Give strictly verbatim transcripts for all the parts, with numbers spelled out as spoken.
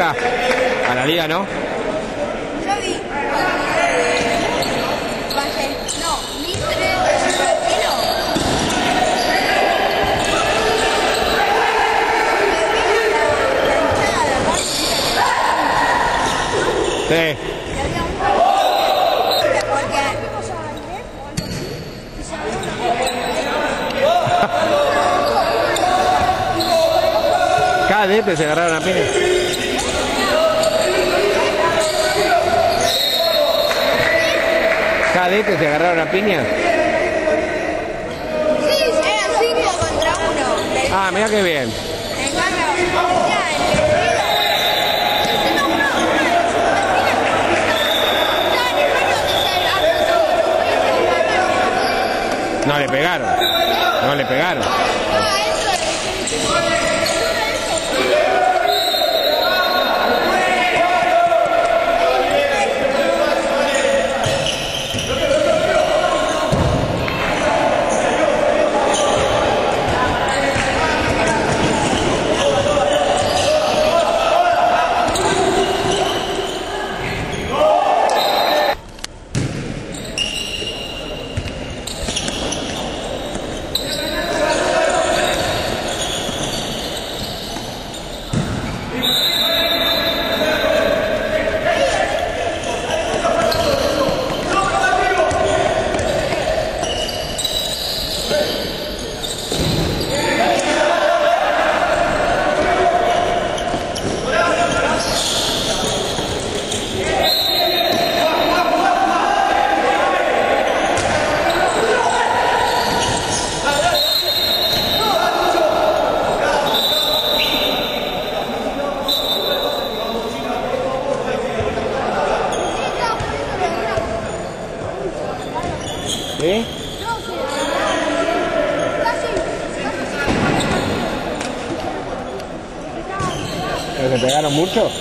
acá. A la liga, ¿no? Yo vi. Valle. No, Mitre. Tranquilo. Sí. Cadete se agarraron a piña. Cadete se agarraron a piña. Sí, eran cinco contra uno. Ah, mira qué bien. En cambio, ya, el vestido. No, no, no. No le pegaron. No le pegaron. ¿Sí? ¿Pero se pegaron mucho?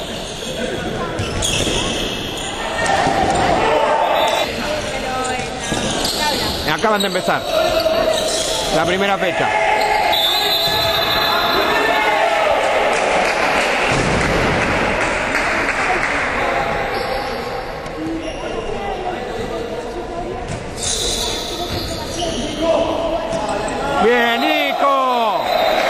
Acaban de empezar la primera fecha. ¡Bien, Nico!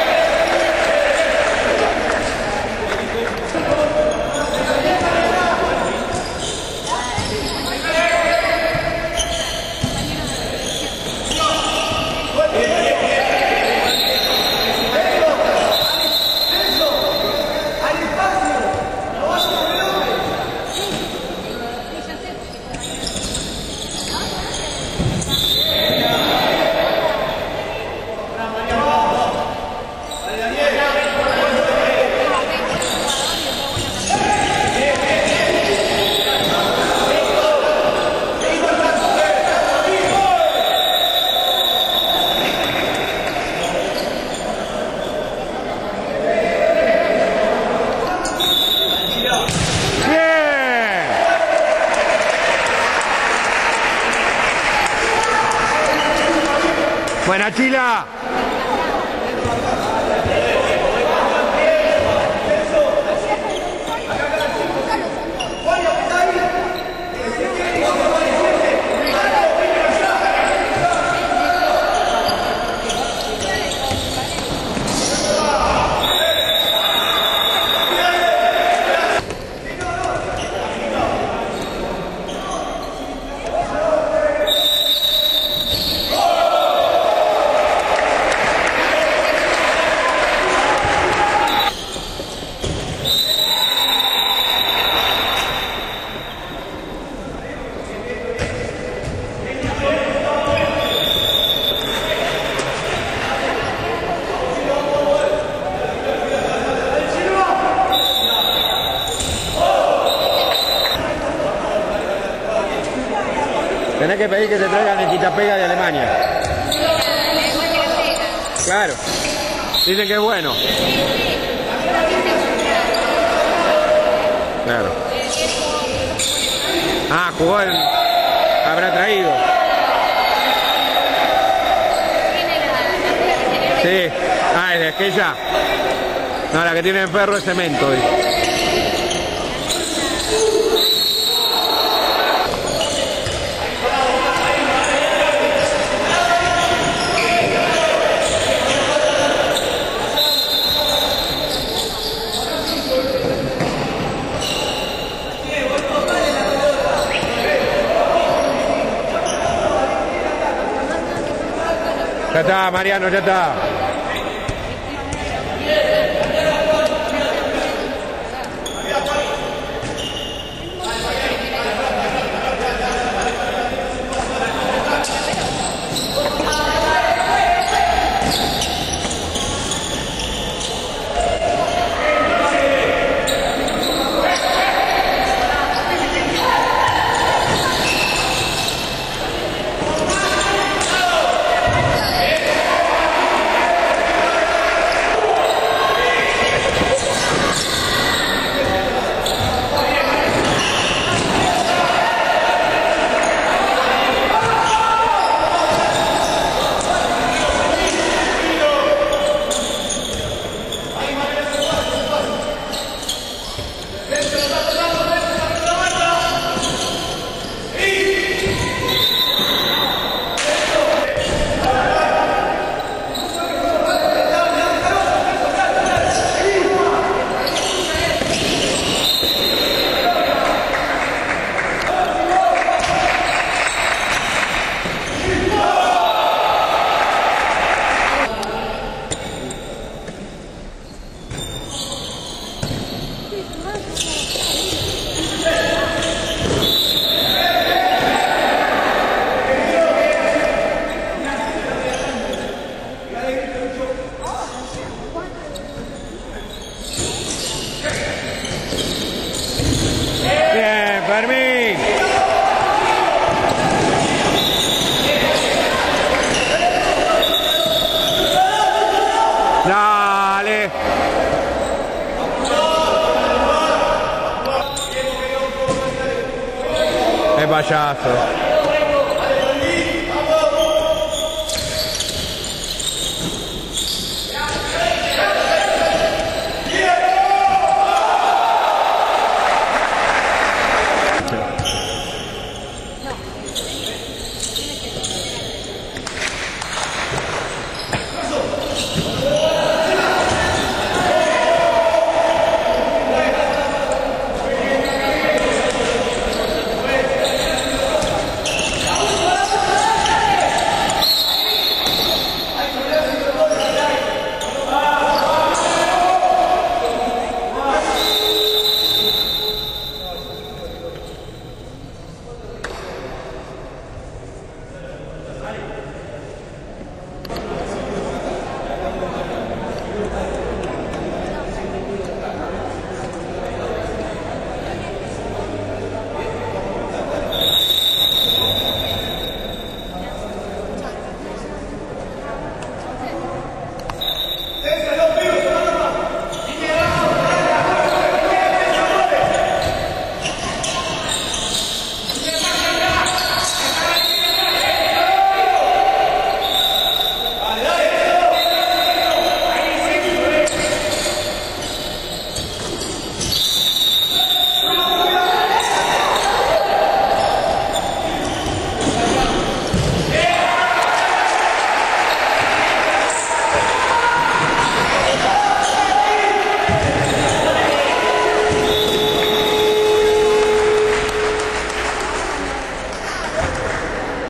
Buena, Chila. Tenés que pedir que te traigan el quitapega de Alemania. Claro. Dicen que es bueno. Claro. Ah, jugó el... Habrá traído. Sí. Ah, es de aquella. No, la que tiene el perro es cemento. ¿Eh? Ya está, Mariano, ya está. Bien, Fermín. Dale. Es payaso.